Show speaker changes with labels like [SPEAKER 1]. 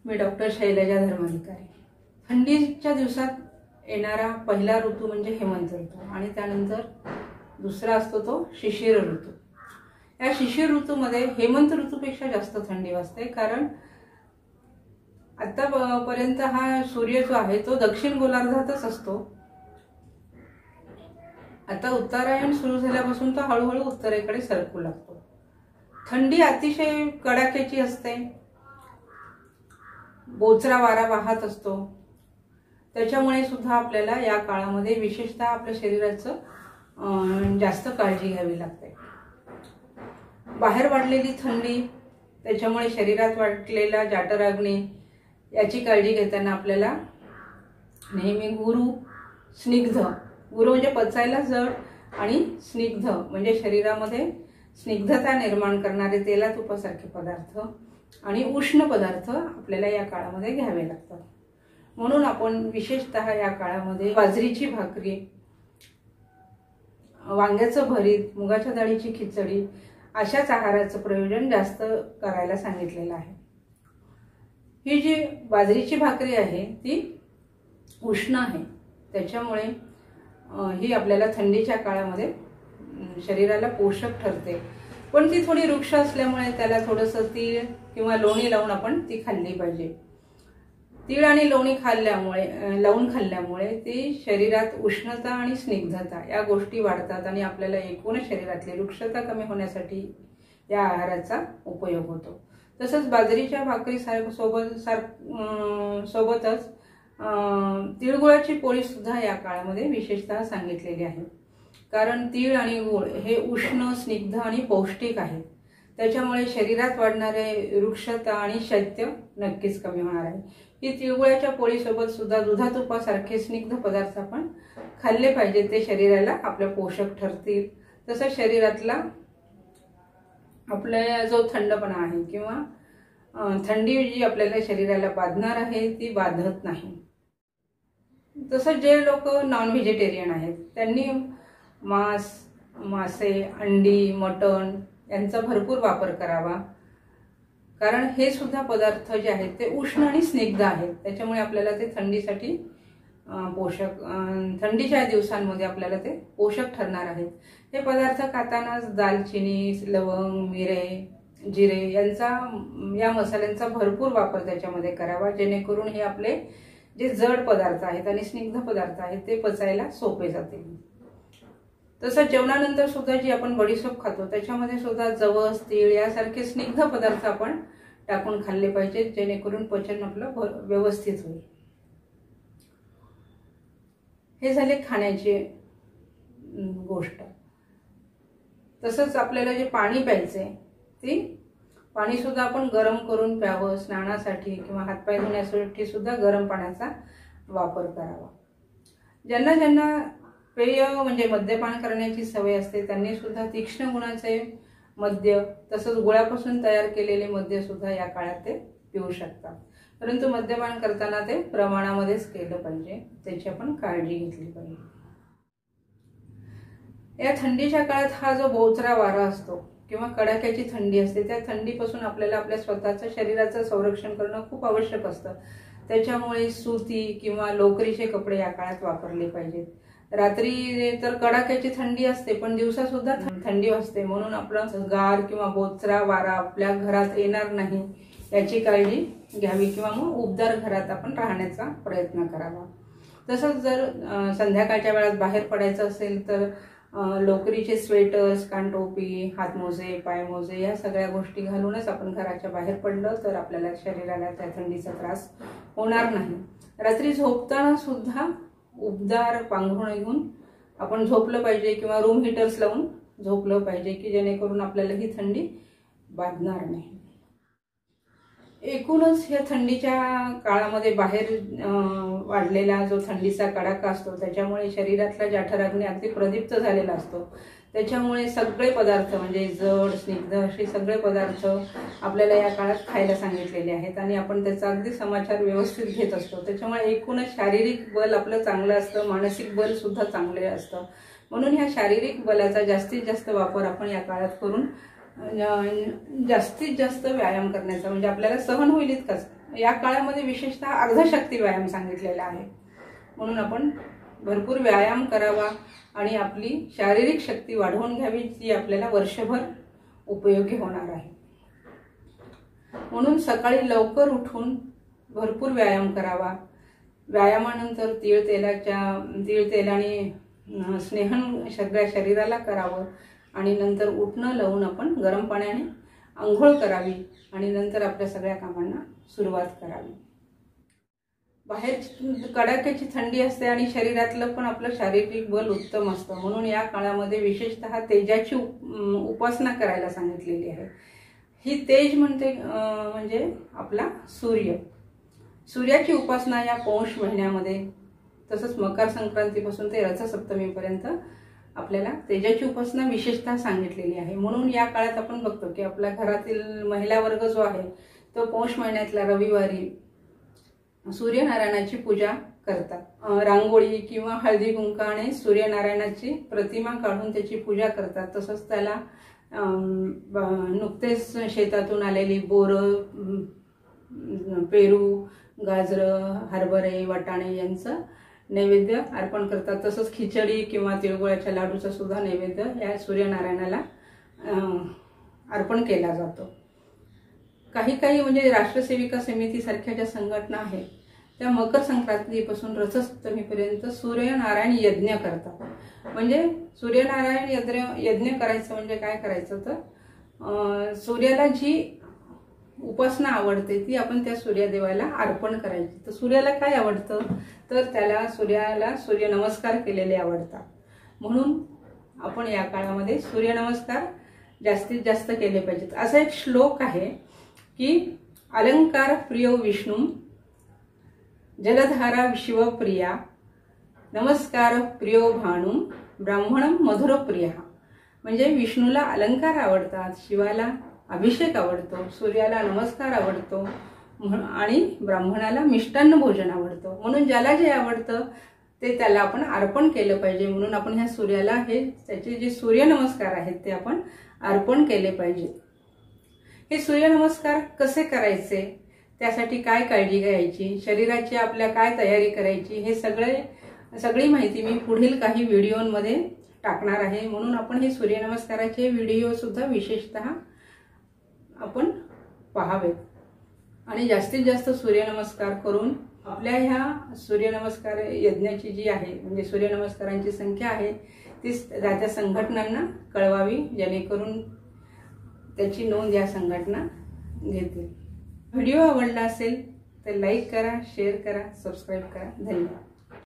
[SPEAKER 1] मी doctor Shailaja Dharmadhikari. थंडीच्या दिवसात येणारा पहिला ऋतू म्हणजे हेमंत ऋतू आणि त्यानंतर दुसरा असतो तो शिशिर ऋतू। या शिशिर ऋतूमध्ये हेमंत ऋतूपेक्षा जास्त थंडी वाजते, कारण आतापर्यंत हा सूर्य जो आहे तो दक्षिण गोलार्धातच असतो। आता उत्तरायण सुरू झाल्यापासून तो हळूहळू उत्तरेकडे सरकू लागतो। थंडी अतिशय कडाक्याची असते, बोचरा वारा वाहत असतो। त्याच्यामुळे सुद्धा आपल्याला या काळामध्ये विशेषतः आपल्या शरीराचं जास्त काळजी घ्यावी लागते। बाहेर वाढलेली थंडी, त्याच्यामुळे शरीरात वाढलेला जाठराग्नी याची काळजी घेताना आपल्याला नेहमी गुरु स्निग्ध, गुरु म्हणजे पचायला जड आणि स्निग्ध म्हणजे शरीरामध्ये स्निग्धता निर्माण करणारे तेला तुपासारखे पदार्थ आणि उष्ण पदार्थ आपल्याला या काळामध्ये घ्यावे लागतात। म्हणून आपण विशेषतः या काळामध्ये बाजरीची भाकरी, वांग्याचं भरीत, मुगाच्या डाळीची खिचडी अशाच आहाराचं प्रयोजन जास्त करायला सांगितलेलं आहे। ही जी बाजरीची भाकरी आहे ती उष्ण आहे, त्याच्यामुळे ही आपल्याला थंडीच्या काळामध्ये शरीराला पोषक ठरते। पण ती थोडी रुक्ष असल्यामुळे त्याला थोडंसं तीळ किंवा लोणी लावून आपण ती खाल्ली पाहिजे। तीळ आणि लोणी लावून खाल्ल्यामुळे ती शरीरात उष्णता आणि स्निग्धता या गोष्टी वाढतात आणि आपल्याला एकूण शरीरातली रुक्षता कमी होण्यासाठी या आहाराचा उपयोग होतो। तसंच बाजरीच्या भाकरी सोबतच तिळगुळाची पोळी सुद्धा या काळामध्ये विशेषतः सांगितलेली आहे, कारण तीळ आणि गुळ हे उष्ण, स्निग्ध आणि पौष्टिक आहेत। त्याच्यामुळे शरीरात वाढणारे रुक्षता आणि शैत्य नक्कीच कमी होणार आहे। ही तिळगुळाच्या पोळीसोबत सुद्धा दुधातुपासारखे स्निग्ध पदार्थ आपण खाल्ले पाहिजे, ते शरीराला आपल्या पोषक ठरतील। तसंच शरीरातला आपला जो थंडपणा आहे किंवा थंडी जी आपल्याला शरीराला बाधणार आहे ती बाधत नाही। तसंच जे लोक नॉन व्हेजिटेरियन आहेत त्यांनी मासे, अंडी, मटण यांचा भरपूर वापर करावा, कारण हे सुद्धा पदार्थ जे आहेत ते उष्ण आणि स्निग्ध आहेत। त्याच्यामुळे आपल्याला ते थंडीसाठी थंडीच्या दिवसांमध्ये आपल्याला ते पोषक ठरणार आहेत। हे पदार्थ खातानाच दालचिनी, लवंग, मिरे, जिरे या मसाल्यांचा भरपूर वापर त्याच्यामध्ये करावा, जेणेकरून हे आपले जे जड पदार्थ आहेत आणि स्निग्ध पदार्थ आहेत ते पचायला सोपे जातील। तसंच जेवणानंतर सुद्धा जी आपण बडीशोप खातो त्याच्यामध्ये सुद्धा जवस, तीळ यासारखे स्निग्ध पदार्थ आपण टाकून खाल्ले पाहिजे, जेणेकरून पचन आपलं व्यवस्थित होईल। हे झाले खाण्याची गोष्ट। तसंच आपल्याला जे पाणी प्यायचे ती पाणी सुद्धा आपण गरम करून प्यावं। स्नानासाठी किंवा हातपाय धुण्यासाठी सुद्धा गरम पाण्याचा वापर करावा। ज्यांना पेय म्हणजे मद्यपान करण्याची सवय असते त्यांनी सुद्धा तीक्ष्ण गुणाचे मद्य, तसंच गुळापासून तयार केलेले मद्य सुद्धा या काळात ते पिऊ शकतात, परंतु मद्यपान करताना ते प्रमाणामध्येच केलं पाहिजे, त्याची आपण काळजी घेतली पाहिजे। या थंडीच्या काळात हा जो बोचरा वारा असतो किंवा कडाक्याची थंडी असते, त्या थंडीपासून आपल्याला आपल्या स्वतःच्या शरीराचं संरक्षण करणं खूप आवश्यक असतं। त्याच्यामुळे सुती किंवा लोकरीचे कपडे या काळात वापरले पाहिजेत। रात्री तर कडाक्याची थंडी असते, पण दिवसा सुद्धा थंडी असते, म्हणून आपलं गार किंवा बोचरा वारा आपल्या घरात येणार नाही याची काळजी घ्यावी किंवा मग उबदार घरात आपण राहण्याचा प्रयत्न करावा। तसंच जर संध्याकाळच्या वेळात बाहेर पडायचं असेल तर लोकरीचे स्वेटर्स, कानटोपी, हातमोजे, पायमोजे या सगळ्या गोष्टी घालूनच आपण घराच्या बाहेर पडलं तर आपल्याला शरीराला त्या थंडीचा त्रास होणार नाही। रात्री झोपताना सुद्धा उबदार पांघरुण घेऊन आपण झोपलं पाहिजे किंवा रूम हीटर्स लावून झोपलं पाहिजे, की जेणेकरून आपल्याला ही थंडी बाधणार नाही। एकूणच या थंडीच्या काळामध्ये बाहेर वाढलेला जो थंडीचा कडाका असतो त्याच्यामुळे शरीरातला जाठराग्नी अगदी प्रदीप्त झालेला असतो। त्याच्यामुळे सगळे पदार्थ म्हणजे जड, स्निग्ध असे सगळे पदार्थ आपल्याला या काळात खायला सांगितलेले आहेत आणि आपण त्याचा अगदी समाचार व्यवस्थित घेत असतो। त्याच्यामुळे एकूणच शारीरिक बल आपलं चांगलं असतं, मानसिक बल सुद्धा चांगले असतं। म्हणून ह्या शारीरिक बलाचा जास्तीत जास्त वापर आपण या काळात करून जास्तीत जास्त व्यायाम करण्याचा, म्हणजे आपल्याला सहन होईल इतकाच या काळामध्ये विशेषतः अर्धशक्ती व्यायाम सांगितलेला आहे, म्हणून आपण भरपूर व्यायाम करावा आणि आपली शारीरिक शक्ती वाढवून घ्यावी, जी आपल्याला वर्षभर उपयोगी होणार आहे. म्हणून सकाळी लवकर उठून भरपूर व्यायाम करावा. व्यायामानंतर तीळ तेलाने स्नेहन सगळ्या शरीराला करावं आणि नंतर उठणं लावून आपण गरम पाण्याने आंघोळ करावी आणि नंतर आपल्या सगळ्या कामांना सुरुवात करावी. बाहेर कडाक्याची थंडी असते आणि शरीरातलं पण आपलं शारीरिक बल उत्तम असतं, म्हणून या काळामध्ये विशेषतः तेजाची उपासना करायला सांगितलेली आहे. ही तेज म्हणजे आपला सूर्य. सूर्याची उपासना या पौष महिन्यामध्ये तसंच मकर संक्रांतीपासून ते रथसप्तमीपर्यंत आपल्याला तेजाची उपासना विशेषतः सांगितलेली आहे. म्हणून या काळात आपण बघतो की आपल्या घरातील महिला वर्ग जो आहे तो पौष महिन्यातल्या रविवारी सूर्यनारायणाची पूजा करतात. रांगोळी किंवा हळदी कुंकाने सूर्यनारायणाची प्रतिमा काढून त्याची पूजा करतात. तसंच त्याला नुकतेच शेतातून आलेली बोरं, पेरू, गाजरं, हरभरे, वाटाणे यांचं नैवेद्य अर्पण करतात. तसंच खिचडी किंवा तिळगुळाच्या लाडूचा सुद्धा नैवेद्य या सूर्यनारायणाला अर्पण केला जातो. काही म्हणजे राष्ट्रसेविका समितीसारख्या ज्या संघटना आहेत त्या मकर संक्रांतीपासून रथसप्तमीपर्यंत सूर्यनारायण यज्ञ करतात. म्हणजे सूर्यनारायण यज्ञ करायचं म्हणजे काय करायचं तर सूर्याला जी उपासना आवडते ती आपण त्या सूर्यदेवाला अर्पण करायची. तर सूर्याला काय आवडतं तर त्याला सूर्यनमस्कार केलेले आवडतात. म्हणून आपण या काळामध्ये सूर्यनमस्कार जास्तीत जास्त केले पाहिजेत. असा एक श्लोक आहे की अलंकार प्रियो विष्णू जलधारा शिवप्रिया नमस्कार प्रियो भानू ब्राह्मणम मधुर प्रिया. म्हणजे विष्णूला अलंकार आवडतात, शिवाला अभिषेक आवडतो, सूर्याला नमस्कार आवडतो आणि ब्राह्मणाला मिष्टान्न भोजन आवडतं. म्हणून ज्याला जे आवडतं ते त्याला आपण अर्पण केलं पाहिजे. म्हणून आपण ह्या सूर्याला त्याचे जे सूर्यनमस्कार आहेत ते आपण अर्पण केले पाहिजे. हे सूर्यनमस्कार कसे करायचे, त्यासाठी काय काळजी घ्यायची, शरीराची आपल्या काय तयारी करायची, हे सगळी माहिती मी पुढील काही व्हिडिओमध्ये टाकणार आहे. म्हणून आपण हे सूर्यनमस्काराचे व्हिडिओ सुद्धा विशेषतः आपण पाहावेत आणि जास्तीत जास्त सूर्यनमस्कार करून आपल्या ह्या सूर्यनमस्कार यज्ञाची जी आहे म्हणजे सूर्यनमस्कारांची संख्या आहे ती त्या संघटनांना कळवावी, जेणेकरून त्याची नोंद या संघटना घेतील. व्हिडिओ आवडला असेल तर लाईक करा, शेअर करा, सबस्क्राईब करा. धन्यवाद.